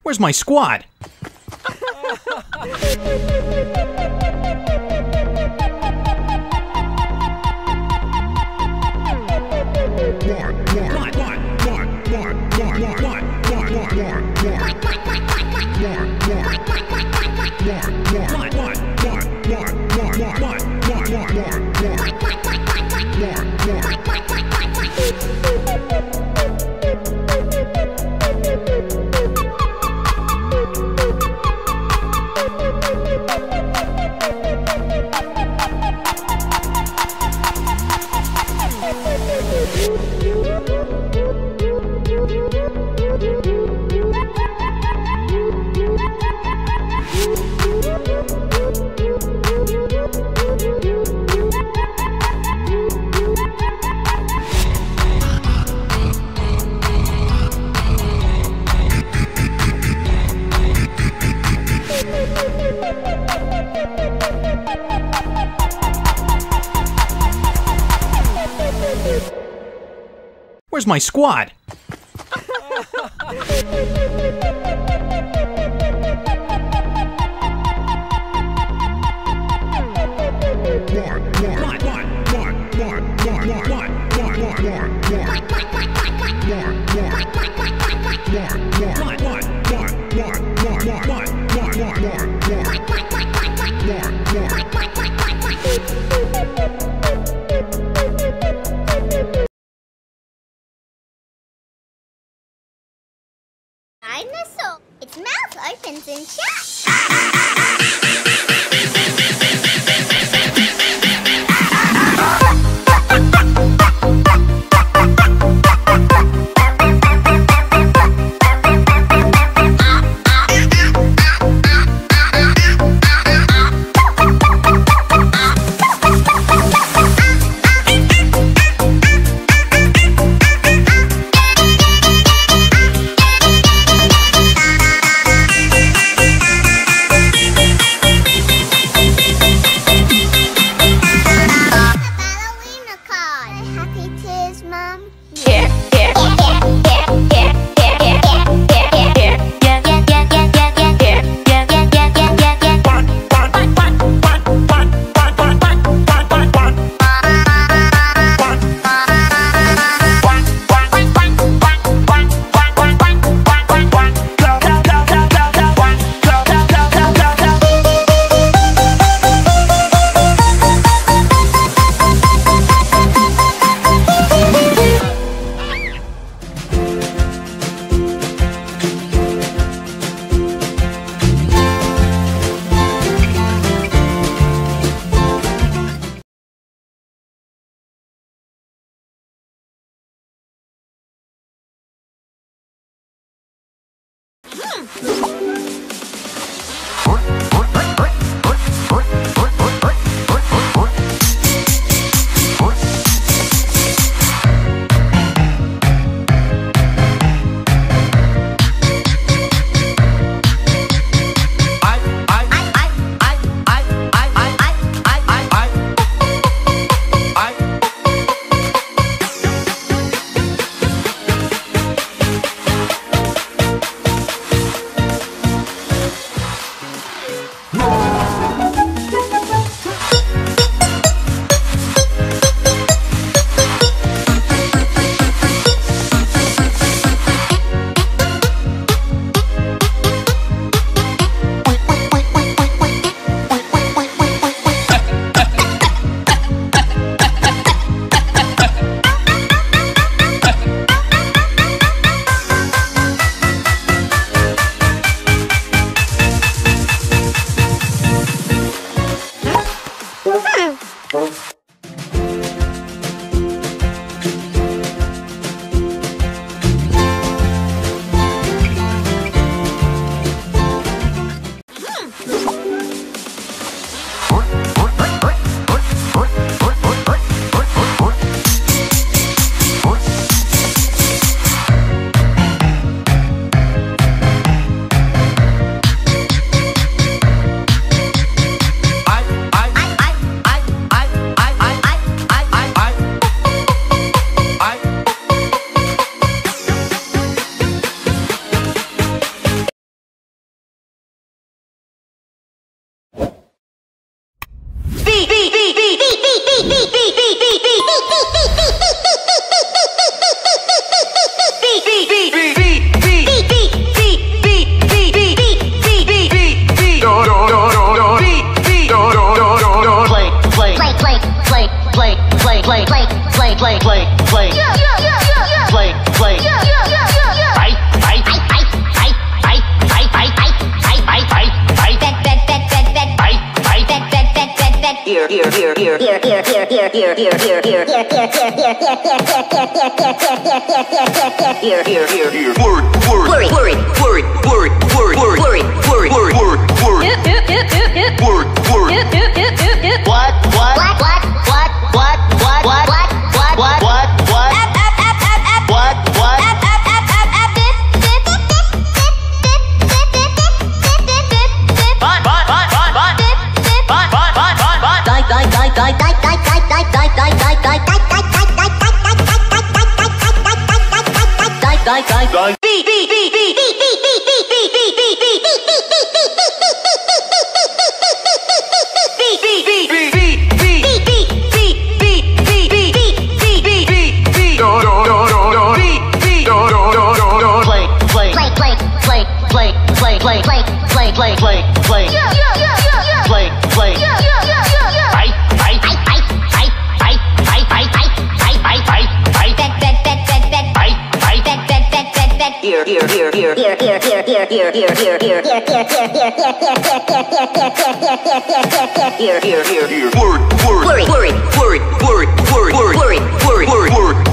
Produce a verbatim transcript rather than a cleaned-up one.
Where's my squad? Where's my squad? Dinosaur. Its mouth opens and shuts. here, here, here, here, here, here, here, here, here, here. Word, word, worry, worry, worry, worry, worry, worry, worry, worry, word, word. Word, word. What, what, what, what, what, what, what, what, what, what, what, what, what, what. Fun, fun, fun, fun, fun. Fun, fun, fun, fun, fun. Die, die, die, die, die, die, die, die, die, die, die, die, die, die, die, die. Beep, beep, beep, beep, beep, beep, beep, beep, beep, beep, beep, beep, beep, play, play, play, play, play, play, yeah, yeah, yeah, yeah, yeah. Play, play, yeah, yeah, yeah, yeah, yeah. I, I, I, I, I, I, I, I, I, I, I, that, that, that, that, that, I, I, that, that, that, that, that. Here, here, here, here, here, here, here, here, here, here, here, here, here, here, here, here, here. Word, word, worry, worry, worry, worry, worry, worry, worry, worry, worry.